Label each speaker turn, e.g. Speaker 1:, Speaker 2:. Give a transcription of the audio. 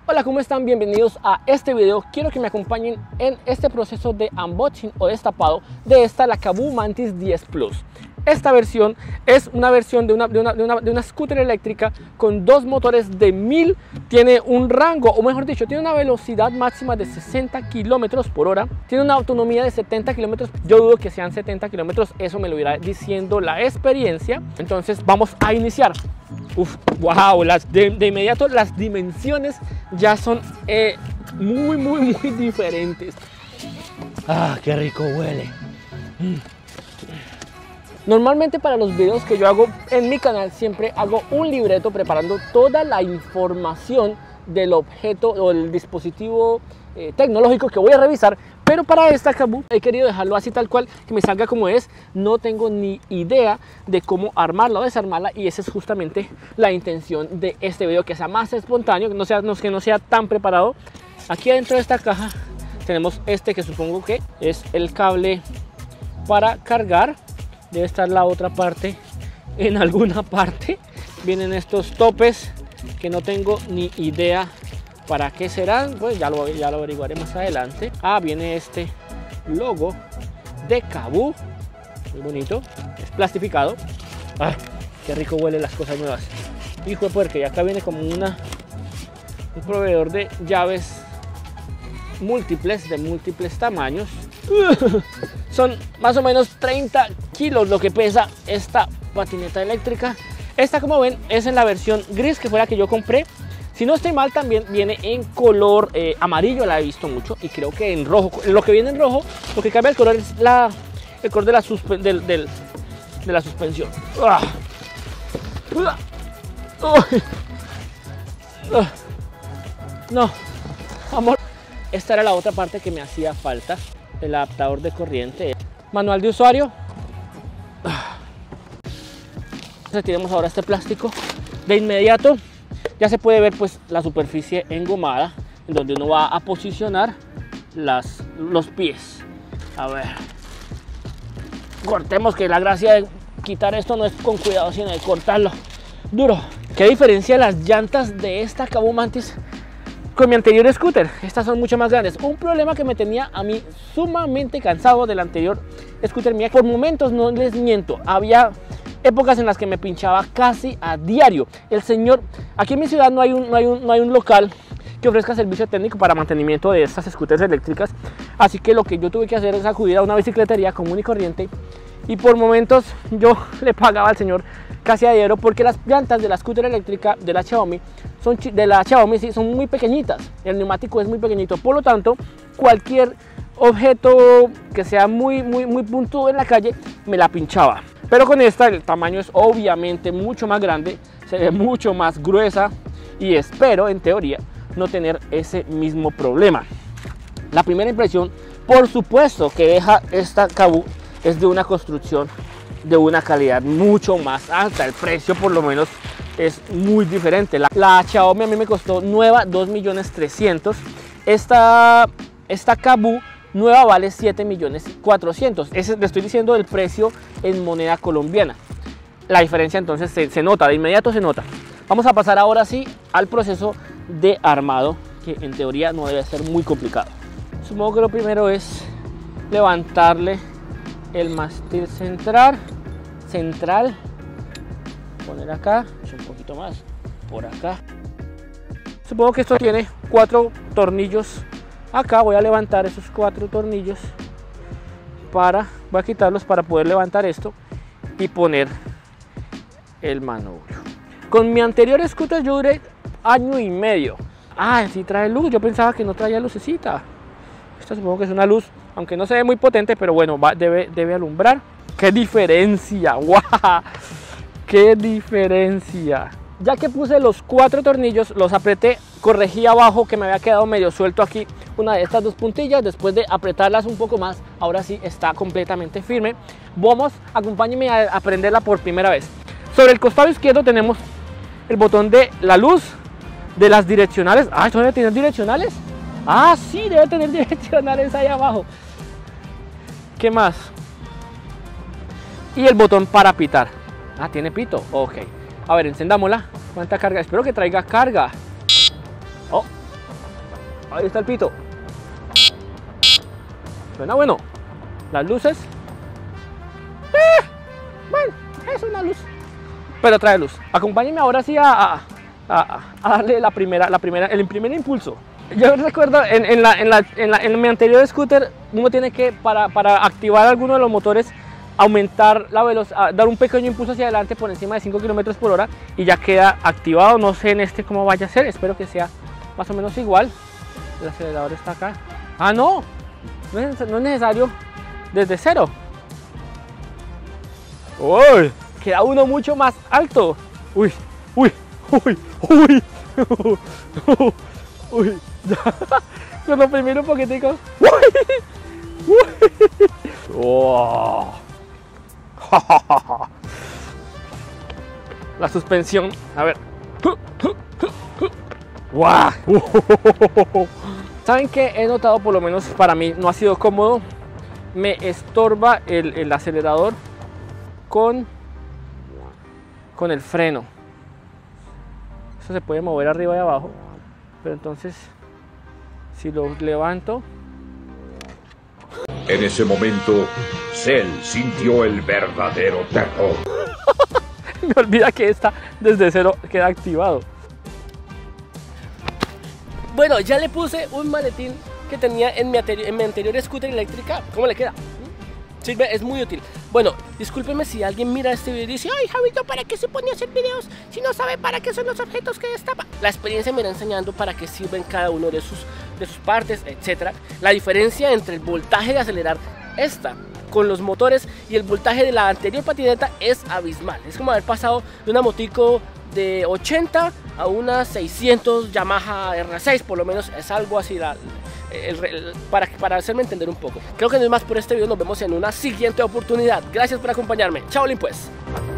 Speaker 1: Hola, ¿cómo están? Bienvenidos a este video. Quiero que me acompañen en este proceso de unboxing o destapado de la KABOO Mantis 10 Plus. Esta versión es una versión de una scooter eléctrica con dos motores de 1000. Tiene un rango, o mejor dicho, tiene una velocidad máxima de 60 km por hora. Tiene una autonomía de 70 km. Yo dudo que sean 70 km, eso me lo irá diciendo la experiencia. Entonces vamos a iniciar. Wow, de inmediato las dimensiones ya son muy diferentes. Qué rico huele. Normalmente para los videos que yo hago en mi canal siempre hago un libreto preparando toda la información del objeto o el dispositivo tecnológico que voy a revisar, pero para esta KABOO he querido dejarlo así tal cual, que me salga como es. No tengo ni idea de cómo armarla o desarmarla, y esa es justamente la intención de este video, que sea más espontáneo, que no sea tan preparado. Aquí adentro de esta caja tenemos que supongo que es el cable para cargar. Debe estar la otra parte en alguna parte. Vienen estos topes que no tengo ni idea para qué serán, pues ya lo averiguaré más adelante. Viene este logo de KABOO, muy bonito, es plastificado. Qué rico huele las cosas nuevas. Hijo de puerca, y acá viene como un proveedor de llaves múltiples, de múltiples tamaños. Son más o menos 30 kilos lo que pesa esta patineta eléctrica. Esta, como ven, es en la versión gris, que fue la que yo compré. Si no estoy mal, también viene en color amarillo, la he visto mucho, y creo que en rojo. Lo que viene en rojo, lo que cambia el color es el color de la suspensión. No, amor. Esta era la otra parte que me hacía falta, el adaptador de corriente. Manual de usuario. Retiremos ahora este plástico. De inmediato ya se puede ver pues la superficie engomada, en donde uno va a posicionar los pies. A ver, cortemos, que la gracia de quitar esto no es con cuidado, sino de cortarlo duro. ¿Qué diferencia las llantas de esta KABOO Mantis con mi anterior scooter? Estas son mucho más grandes. Un problema que me tenía a mí sumamente cansado del anterior scooter mía. Por momentos, no les miento, había épocas en las que me pinchaba casi a diario. El señor, aquí en mi ciudad no hay un local que ofrezca servicio técnico para mantenimiento de estas scooters eléctricas, así que lo que yo tuve que hacer es acudir a una bicicletería común y corriente, y por momentos yo le pagaba al señor casi a diario, porque las llantas de la scooter eléctrica de la Xiaomi son muy pequeñitas. El neumático es muy pequeñito, por lo tanto cualquier objeto que sea muy puntudo en la calle me la pinchaba. Pero con esta el tamaño es obviamente mucho más grande, se ve mucho más gruesa, y espero en teoría no tener ese mismo problema. La primera impresión, por supuesto, que deja esta KABOO es de una construcción de una calidad mucho más alta. El precio por lo menos es muy diferente. La Xiaomi a mí me costó nueva 2.300.000. Esta KABOO nueva vale 7.400.000. Le estoy diciendo el precio en moneda colombiana. La diferencia entonces se nota, de inmediato se nota. Vamos a pasar ahora sí al proceso de armado, que en teoría no debe ser muy complicado. Supongo que lo primero es levantarle el mástil central, poner acá, un poquito más por acá. Supongo que esto tiene 4 tornillos. Acá voy a levantar esos 4 tornillos, voy a quitarlos para poder levantar esto y poner el manubrio. Con mi anterior scooter yo duré 1 año y medio. Sí trae luz, yo pensaba que no traía lucecita. Esta supongo que es una luz, aunque no se ve muy potente, pero bueno, debe alumbrar. ¡Qué diferencia! ¡Guau! ¡Qué diferencia! Ya que puse los 4 tornillos, los apreté, corregí abajo que me había quedado medio suelto aquí una de estas 2 puntillas. Después de apretarlas un poco más, ahora sí está completamente firme. Acompáñenme a prenderla por primera vez. Sobre el costado izquierdo tenemos el botón de la luz, de las direccionales. ¿Esto debe tener direccionales? Sí, debe tener direccionales ahí abajo. ¿Qué más? Y el botón para pitar. Tiene pito. Ok. A ver, encendámosla. ¿Cuánta carga? Espero que traiga carga. Ahí está el pito. Suena bueno. Las luces. Bueno, es una luz. Pero trae luz. Acompáñenme ahora sí a darle el primer impulso. Yo recuerdo en mi anterior scooter, uno tiene que, para activar alguno de los motores, aumentar la velocidad, dar un pequeño impulso hacia adelante por encima de 5 km por hora y ya queda activado. No sé en este cómo vaya a ser, espero que sea más o menos igual. El acelerador está acá. Ah, no es necesario desde cero. ¡Uy! Queda uno mucho más alto. ¡Uy! ¡Uy! ¡Uy! ¡Uy! ¡Uy! Cuando oprimir un poquitico. ¡Uy! ¡Uy! ¡Oh! La suspensión, a ver. ¡Wow! ¿Saben qué? He notado, por lo menos para mí, no ha sido cómodo. Me estorba el acelerador con el freno. Esto se puede mover arriba y abajo, pero entonces si lo levanto.
Speaker 2: En ese momento, Cell sintió el verdadero terror.
Speaker 1: Me olvida que esta desde cero queda activado.
Speaker 3: Bueno, ya le puse un maletín que tenía en mi anterior scooter eléctrica. ¿Cómo le queda? Sirve, es muy útil. Bueno, discúlpeme si alguien mira este video y dice: ay, Javito, ¿para qué se pone a hacer videos si no sabe para qué son los objetos que destapa? La experiencia me irá enseñando para qué sirven cada uno de sus partes, etc. La diferencia entre el voltaje de acelerar esta con los motores y el voltaje de la anterior patineta es abismal. Es como haber pasado de una motico de 80 a una 600 Yamaha R6, por lo menos es algo así, para hacerme entender un poco. Creo que no es más por este video, nos vemos en una siguiente oportunidad. Gracias por acompañarme. Chao, pues.